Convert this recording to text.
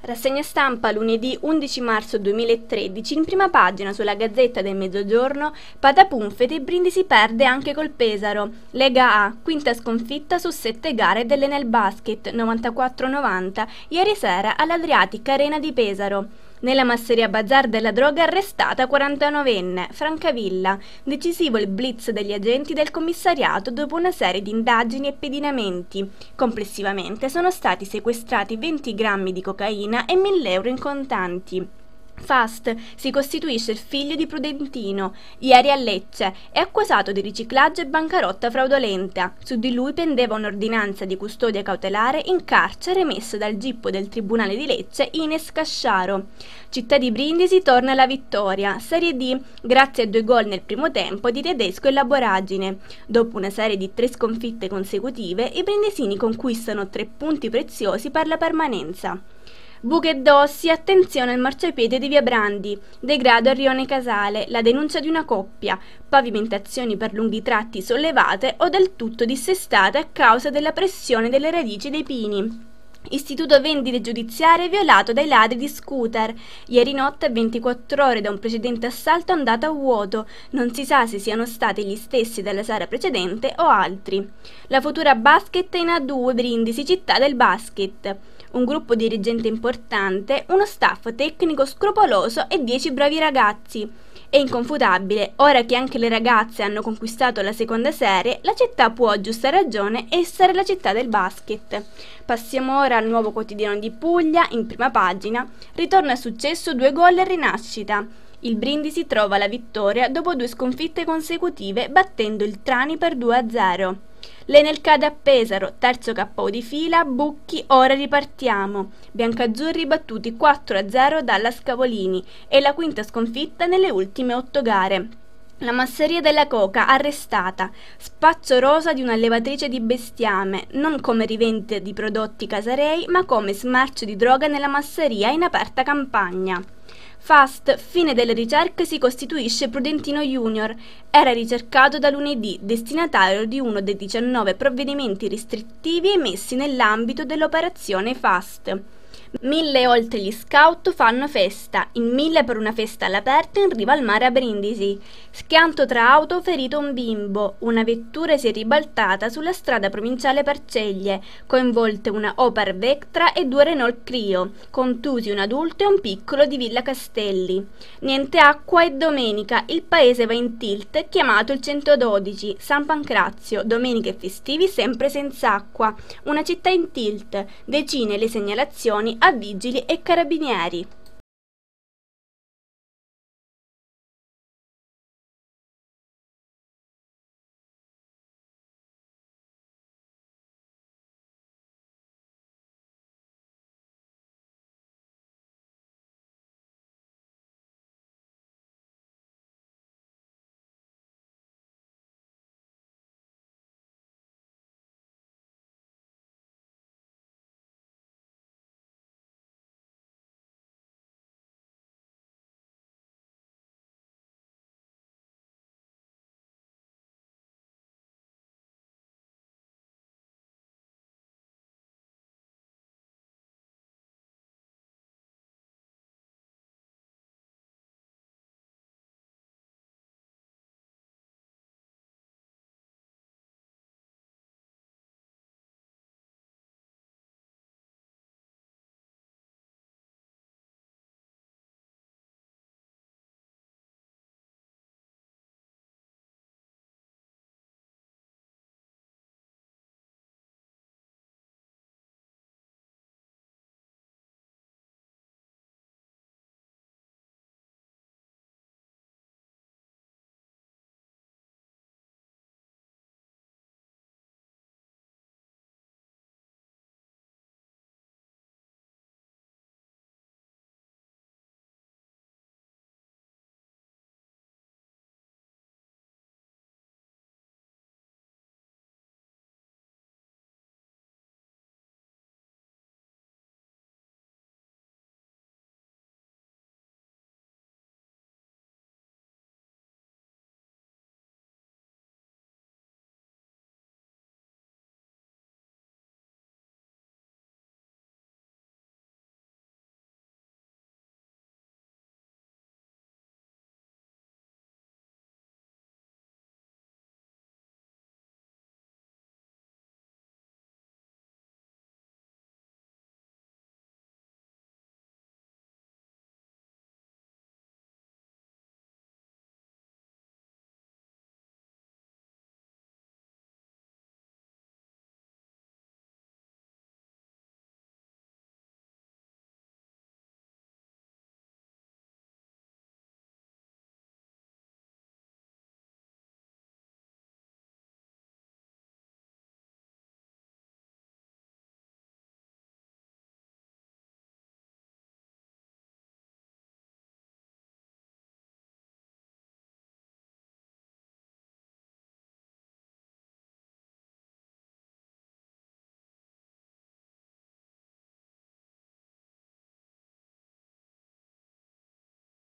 Rassegna stampa lunedì 11 marzo 2013, in prima pagina sulla Gazzetta del Mezzogiorno, Patapunfete, Brindisi perde anche col Pesaro. Lega A, quinta sconfitta su 7 gare dell'Enel Basket, 94-90, ieri sera all'Adriatic Arena di Pesaro. Nella masseria bazar della droga arrestata 49enne, Francavilla. Decisivo il blitz degli agenti del commissariato dopo una serie di indagini e pedinamenti. Complessivamente sono stati sequestrati 20 grammi di cocaina e 1.000 euro in contanti. Fast si costituisce il figlio di Prudentino, ieri a Lecce, è accusato di riciclaggio e bancarotta fraudolenta. Su di lui pendeva un'ordinanza di custodia cautelare in carcere emessa dal gippo del Tribunale di Lecce Ines Casciaro. Città di Brindisi torna alla vittoria, Serie D, grazie a 2 gol nel primo tempo di Tedesco e Laboragine. Dopo una serie di 3 sconfitte consecutive, i brindisini conquistano 3 punti preziosi per la permanenza. Buche e Dossi, attenzione al marciapiede di Via Brandi, degrado a Rione Casale, la denuncia di una coppia, pavimentazioni per lunghi tratti sollevate o del tutto dissestate a causa della pressione delle radici dei pini. Istituto vendite giudiziarie violato dai ladri di scooter. Ieri notte, a 24 ore da un precedente assalto andato a vuoto. Non si sa se siano stati gli stessi della sera precedente o altri. La futura basket in A2 Brindisi, città del basket. Un gruppo dirigente importante, uno staff tecnico scrupoloso e 10 bravi ragazzi. È inconfutabile, ora che anche le ragazze hanno conquistato la seconda serie, la città può a giusta ragione essere la città del basket. Passiamo ora al Nuovo Quotidiano di Puglia, in prima pagina. Ritorno a successo, 2 gol e rinascita. Il Brindisi trova la vittoria dopo 2 sconfitte consecutive, battendo il Trani per 2-0. L'Enel cade a Pesaro, terzo KO di fila, Bucchi, ora ripartiamo. Biancazzurri battuti 4-0 dalla Scavolini e la quinta sconfitta nelle ultime 8 gare. La masseria della coca arrestata, spaccio rosa di un'allevatrice di bestiame, non come rivendita di prodotti casarei, ma come smercio di droga nella masseria in aperta campagna. Fast, fine delle ricerche, si costituisce Prudentino Junior. Era ricercato da lunedì, destinatario di uno dei 19 provvedimenti restrittivi emessi nell'ambito dell'operazione Fast. 1.000 oltre gli scout fanno festa, in 1.000 per una festa all'aperto in riva al mare a Brindisi. Schianto tra auto, ferito un bimbo. Una vettura si è ribaltata sulla strada provinciale per Ceglie, coinvolte una Opel Vectra e 2 Renault Clio, contusi un adulto e un piccolo di Villa Castelli. Niente acqua e domenica, il paese va in tilt, chiamato il 112, San Pancrazio, domenica e festivi sempre senza acqua. Una città in tilt, decine le segnalazioni a vigili e carabinieri.